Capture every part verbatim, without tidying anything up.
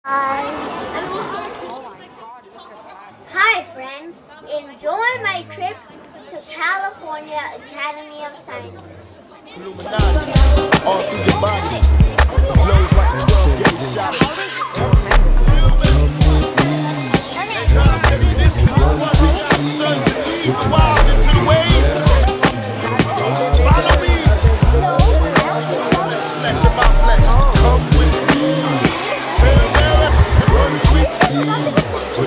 Hi. Hi friends, enjoy my trip to California Academy of Sciences. All through your body, blows like a twelve gauge shot. Wild into the waves. Follow me. Flesh of my flesh, come with me. Run quick, see.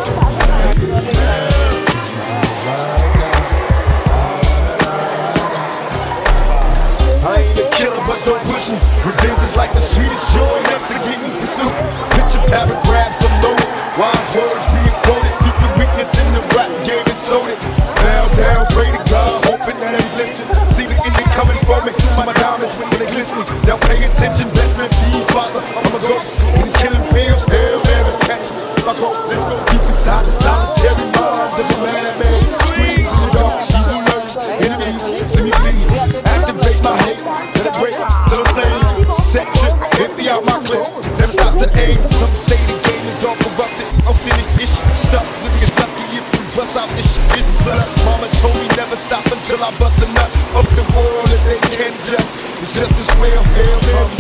I ain't a killer, but don't push me. Revenge is like the sweetest joy next to getting pursued. Picture paragraphs of low, wise words being quoted. Keep your weakness in the rap game and sold it. Bow down, pray to God, hoping that he's listening. See the ending coming for me. My diamonds when they glisten. Now pay attention, bless me, please, Father. I'm a ghost. He's killing fields, hell, man, catch me. My goal, let's go deep inside the solitary mind of a madman. Screams in the dark, evil lurks, enemies, see me bleed. Activate my hate, let it break to the flame. Set trip, empty out my clip, never stop to aim. Some say the game is all corrupted, authentic ish stuff. Living is lucky if you bust out this shit in blood. Mama told me never stop until I bust a nut. Up the world if they can't just, it's just as well. Hail Mary,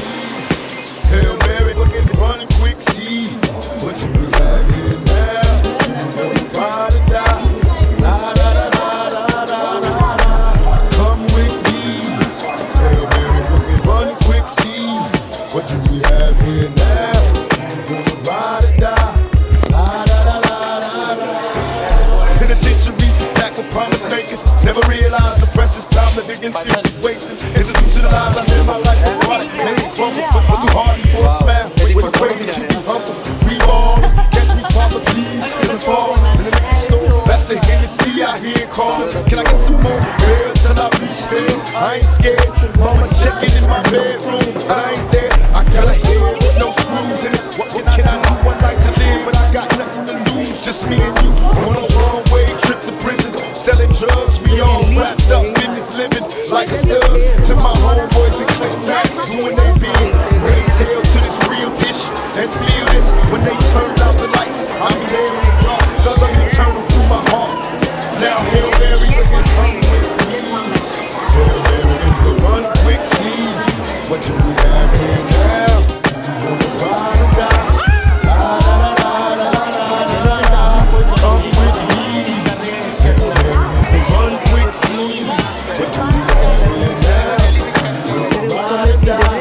Hail Mary, looking running quick, see what you be having now. Ride or die, la da da da da da da da. Come with me, Hail Mary, looking running quick, see what you be having now. Ride or die, la da da da da da. Penitentiaries is packed with promise makers. Never realized the precious time living in streets is wasting. Institutionalized, I live my life with chronic pain. But it's too hard for a smile. With the crazy, keep you humble. We all catch me, Father, please. In the fall, in the liquor store. That's the Hennessy I hear call. Can I get some more? Girl, till I reach there. I ain't scared. Mama checking in my bedroom. I ain't there. I kinda scared with no screws in it. What, what can I do? One night to live, but I got nothing to lose. Just me and you. On a wrong way, trip to prison. Selling drugs, we all wrapped up in this living like a studs. To my homeboys and click backs, doing they bid. Raise hell to this real dish and feel this. When they turn out the lights, I'll be there in the dark. Cause I'm eternal through my heart. Now Hail Mary, looking run with me. Hail Mary, looking run quick, see what you we have here now. Ride or die. La da da da da da da. Come with me. Hail Mary, looking run quick, see what you we have here now. Ride or die.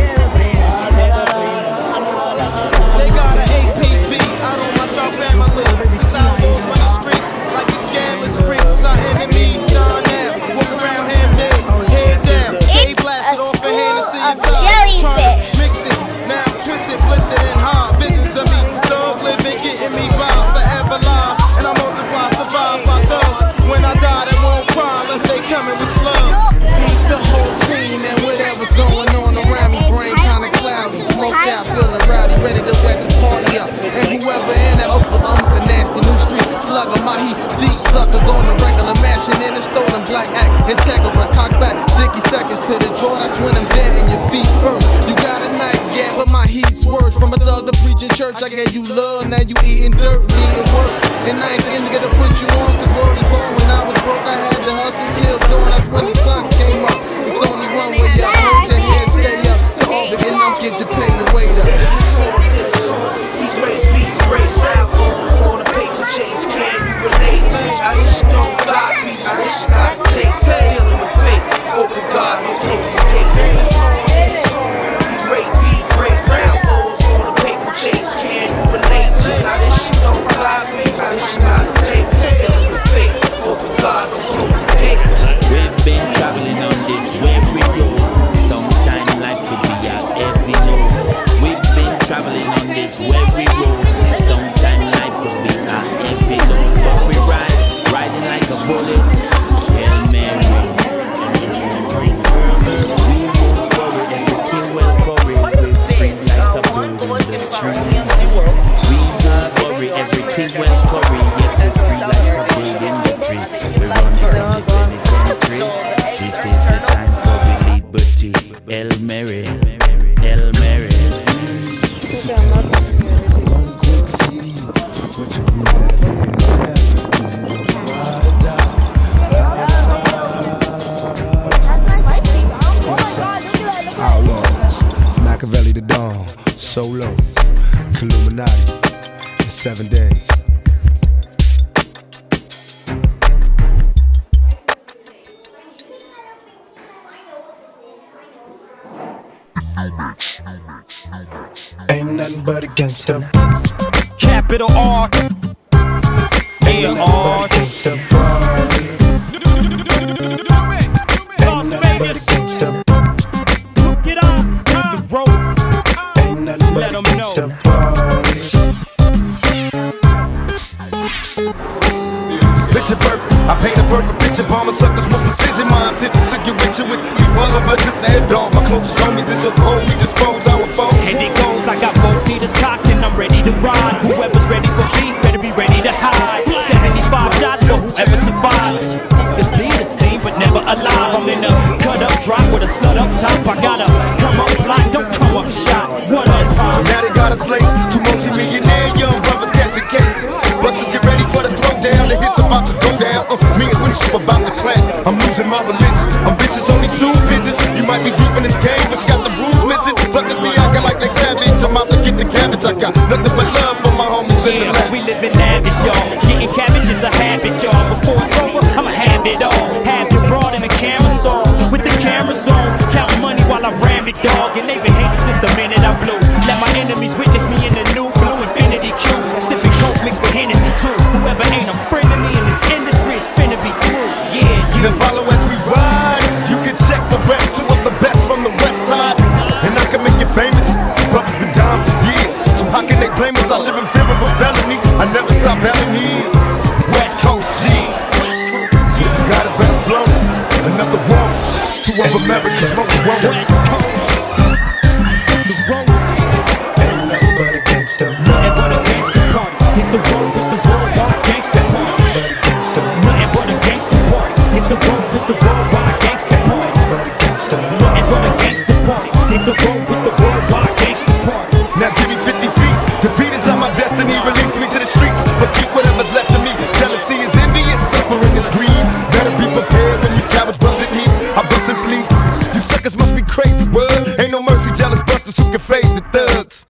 They got an A P B out on my thumb and my lip. Since I was on the streets, like these scandalous freaks, our enemies shine now. Walk around hand day, head down. They blasted off a Hennessy and time. Mixed it, now twisted, blistered and hard. Visions of me, thugs living, getting me by forever live. And I multiply, survive by thugs. When I die, they won't cry unless they coming with slugs. The whole scene and whatever's going on around me, brain kinda cloudy. Smoked out, feeling rowdy, ready to wet the party up. And whoever in that upper thumbs the nasty new street slugger, my heat, deep suckers on the regular mashing in a stolen black act. Integra, cock back, sticky seconds to the jaw, that's when I'm dead and your feet first. You got a nice gap, but my heat's worse. From a thug to preaching church, I gave you love, now you eating dirt, needing work. And I ain't in to put you on, cause word is born. When I was broke, I had to hustle till dawn. That's when the sun came up. It's only one way up, hold your head, stay up. To all the end, I'm get to pay the weight up. Great beat, great albums on a paper chase, can you relate to? I just don't got beats, I just got takes, dealing with fate. Open God, no take the cake. Great beat, great albums on a paper chase, can you relate to? I just don't got beats, I just got takes, dealing with fate. Open God, no take the cake. We've been traveling on this very road. Sometime life could be our every load. We've been traveling on this very road. Sometime life could be our every load. But we ride, riding like a bullet. Hail Mary, we won't worry, everything will worry. We're free like a bird in the tree. We won't worry, everything will worry. Yes, we're free like a bird in the tree. We're running from the penitentiary. This is the time for liberty. Hail Mary, Hail Mary. Illuminati in seven days. Ain't nothing but a gangster. Capital R. Ain't nothing but a gangster party. Las Vegas. Get on the road. Ain't nothing but a gangster party. Picture perfect, I paint a perfect picture. Bomber suckers with precision. My intent is to get richer with people of us. Just head off. My closest homies is so cold. We dispose our foes. And it goes, I got both feet cocked and I'm ready to ride. Whoever's ready for beef better be ready to hide. seventy-five shots for whoever survives. This lead is seen but never alive. I'm in a cut up drop with a slut up top. I gotta come up blind, don't come up shot. What up, pop? Now they got us laced. Two multi-millionaire young brothers catching cases. Busters get ready for the throwdown. The hits about to go down. Uh, me and Winship about to clap. I'm losing my religion. I'm vicious on these stool pigeons. You might be deep in this game, but you got the rules missing. Suckers be acting like they savage. I'm out to get the cabbage. I got nothing but love for my homies living yeah, lavish. We living lavish, y'all. Getting cabbage is a habit, y'all. Before it's over, I'ma have it all. Have you brought in the camera saw with the cameras on. Counting money while I ram it, dog. And they've been hating since the minute I blew. Let my enemies witness me in the new blue infinity cubes. Sipping coke mixed with Hennessy too. Whoever ain't a friend of me in this industry is finna be through. Yeah, you. Then follow as we ride. You can check the rest. Two of the best from the west side. And I can make you famous. Brothers been down for years. So how can they blame us? I live in fear of a felony. I never stop having years. West Coast G's. You got a better flow. Another one. Two of America's most wanted. West Coast. The road. Ain't nothing but a gangster. Nothing but a gangster party. It's the road with the worldwide gangster party. Nothing but a gangster party. It's the road with the worldwide gangster party. Nothing but a gangster party. It's the road.